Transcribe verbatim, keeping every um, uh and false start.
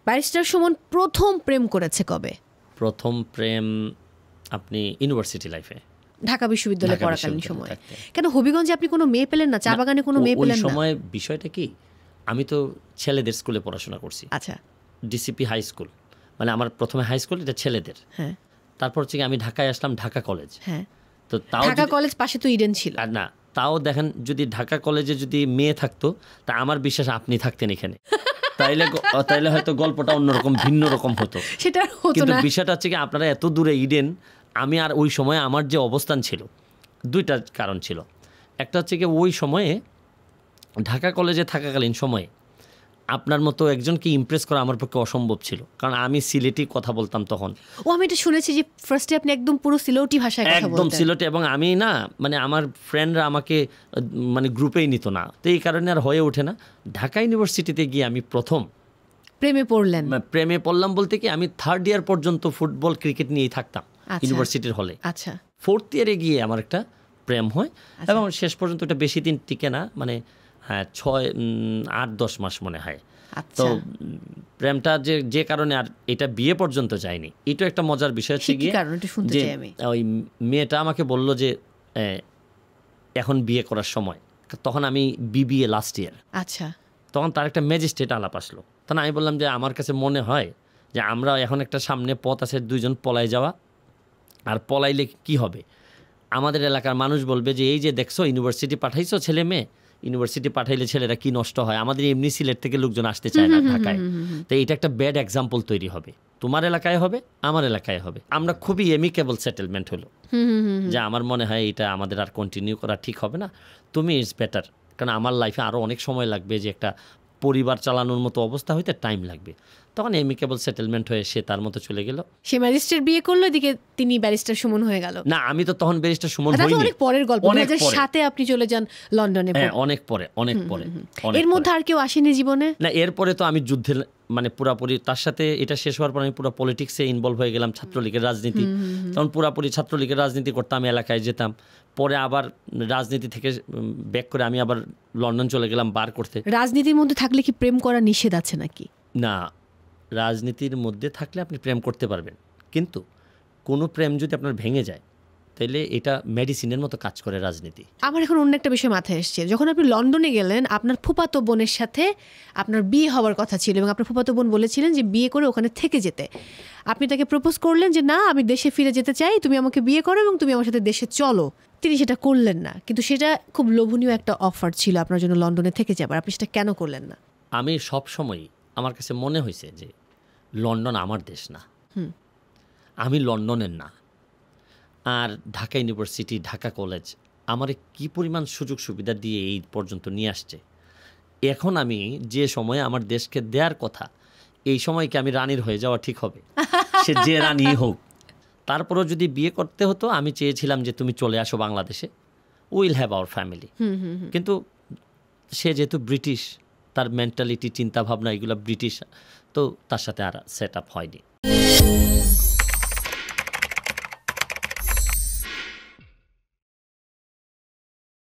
Barrister Suman প্রথম প্রেম করেছে কবে? প্রথম প্রেম আপনি ইউনিভার্সিটি লাইফে, ঢাকা বিশ্ববিদ্যালয়ে পড়াকালীন সময়। কেন হবিগঞ্জে আপনি কোনো মেয়ে পেলেন না? চা বাগানে কোনো মেয়ে পেলেন না? ওই সময় বিষয়টা কি, আমি তো ছেলেদের স্কুলে পড়াশোনা করছি। আচ্ছা, ডিসিপি হাই স্কুল, মানে আমার প্রথমে হাই স্কুল এটা ছেলেদের। হ্যাঁ। তারপর হচ্ছে আমি ঢাকায় আসলাম, ঢাকা কলেজ। হ্যাঁ, তো তাও ঢাকা কলেজ পাশে তো ইডেন ছিল। আর না, তাও দেখেন যদি ঢাকা কলেজে যদি মেয়ে থাকতো তা আমার বিশ্বাস আপনি থাকতেন এখানে, তাইলে তাইলে হয়তো গল্পটা অন্যরকম ভিন্ন রকম হতো। সেটা হতো না। কিন্তু বিষয়টা হচ্ছে কি, আপনারা এত দূরে ইডেন, আমি আর ওই সময় আমার যে অবস্থান ছিল, দুইটা কারণ ছিল। একটা হচ্ছে কি, ওই সময়ে ঢাকা কলেজে থাকাকালীন সময়ে আপনার মতো একজনকে ইমপ্রেস করা আমার পক্ষে অসম্ভব ছিল, কারণ আমি সিলেটি কথা বলতাম তখন। ও, আমি এটা শুনেছি যে ফার্স্টে আপনি একদম পুরো সিলেটি ভাষায় কথা বলতেন। একদম সিলেটি, এবং আমি না মানে আমার ফ্রেন্ডরা আমাকে মানে গ্রুপেই নিত না, তো এই কারণে আর হয়ে ওঠে না। ঢাকা ইউনিভার্সিটিতে গিয়ে আমি প্রথম প্রেমে পড়লেন। প্রেমে পড়লাম বলতে কি, আমি থার্ড ইয়ার পর্যন্ত ফুটবল ক্রিকেট নিয়েই থাকতাম ইউনিভার্সিটির হলে। আচ্ছা, ফোর্থ ইয়ারে গিয়ে আমার একটা প্রেম হয়, এবং শেষ পর্যন্ত এটা বেশি দিন টিকে না, মানে হ্যাঁ ছয় আট দশ মাস মনে হয়। তো প্রেমটা যে যে কারণে আর এটা বিয়ে পর্যন্ত যায়নি, এটা একটা মজার বিষয় হচ্ছে গিয়ে যে ওই মেয়েটা আমাকে বলল যে এখন বিয়ে করার সময়। তখন আমি বিবিএ লাস্ট ইয়ার। আচ্ছা, তখন তার একটা ম্যাজিস্ট্রেট আলাপ আসলো। তখন আমি বললাম যে আমার কাছে মনে হয় যে আমরা এখন একটা সামনে পথ আছে, দুইজন পলাই যাওয়া, আর পলাইলে কি হবে, আমাদের এলাকার মানুষ বলবে যে এই যে দেখছো ইউনিভার্সিটি পাঠাইছো ছেলে মেয়ে, ইউনিভার্সিটি পাঠাইলে ছেলেরা কি নষ্ট হয়, আমাদের এমনি সিলেট থেকে লোকজন আসতে চায় না ঢাকায়, তো এটা একটা ব্যাড এক্সাম্পল তৈরি হবে, তোমার এলাকায় হবে, আমার এলাকায় হবে। আমরা খুবই এমিকেবল সেটেলমেন্ট হলো যে আমার মনে হয় এটা আমাদের আর কন্টিনিউ করা ঠিক হবে না, তুমি ইটস বেটার, কারণ আমার লাইফে আরও অনেক সময় লাগবে, যে একটা পরিবার চালানোর মতো অবস্থা হইতে টাইম লাগবে। তখন এমিকেবল সেটেলমেন্ট হয়ে সে তার মতো চলে গেল। সে ম্যাজিস্ট্রেট বিয়ে করলো, এদিকে তিনি ব্যারিস্টার সুমন হয়ে গেল। না, আমি তো তখন ব্যারিস্টার সুমন হইনি, অনেক পরের গল্প। দুই হাজার সাতে আপনি চলে যান লন্ডনে। হ্যাঁ, অনেক পরে, অনেক পরে। এর মধ্যে আর কেউ আসেনি জীবনে? না, এরপরে তো আমি যুদ্ধে মানে পুরাপুরি তার সাথে, এটা শেষ হওয়ার পর আমি পুরো পলিটিক্সে ইনভলভ হয়ে গেলাম, ছাত্রলীগের রাজনীতি। তখন পুরাপুরি ছাত্রলীগের রাজনীতি করতাম, এলাকায় যেতাম। পরে আবার রাজনীতি থেকে ব্যাক করে আমি আবার লন্ডন চলে গেলাম বার করতে। রাজনীতির মধ্যে থাকলে কি প্রেম করা নিষেধ আছে নাকি? না, রাজনীতির মধ্যে থাকলে আপনি প্রেম করতে পারবেন, কিন্তু কোনো প্রেম যদি আপনার ভেঙে যায় তাহলে এটা মেডিসিনের মতো কাজ করে রাজনীতি। আমার এখন অন্য একটা বিষয় মাথায় এসছে। যখন আপনি লন্ডনে গেলেন, আপনার ফুফাতো বোনের সাথে আপনার বিয়ে হওয়ার কথা ছিল, এবং আপনার ফুফাতো বোন বলেছিলেন যে বিয়ে করে ওখানে থেকে যেতে। আপনি তাকে প্রপোজ করলেন যে না, আমি দেশে ফিরে যেতে চাই, তুমি আমাকে বিয়ে করো এবং তুমি আমার সাথে দেশে চলো। তিনি সেটা করলেন না, কিন্তু সেটা খুব লোভনীয় একটা অফার ছিল আপনার জন্য লন্ডনে থেকে যাবার। আপনি সেটা কেন করলেন না? আমি সব সময় আমার কাছে মনে হয়েছে যে লন্ডন আমার দেশ না, আমি লন্ডনের না। আর ঢাকা ইউনিভার্সিটি, ঢাকা কলেজ আমার কি পরিমাণ সুযোগ সুবিধা দিয়ে এই পর্যন্ত নিয়ে আসছে। এখন আমি যে সময়ে আমার দেশকে দেওয়ার কথা, এই সময়কে আমি রানীর হয়ে যাওয়া ঠিক হবে? সে যে রানী হোক। তারপরও যদি বিয়ে করতে হতো, আমি চেয়েছিলাম যে তুমি চলে আসো বাংলাদেশে, উইল হ্যাভ আওয়ার ফ্যামিলি। কিন্তু সে যেহেতু ব্রিটিশ, তার মেন্টালিটি, চিন্তাভাবনা এগুলো ব্রিটিশ, তো তার সাথে আর সেট আপ হয়নি।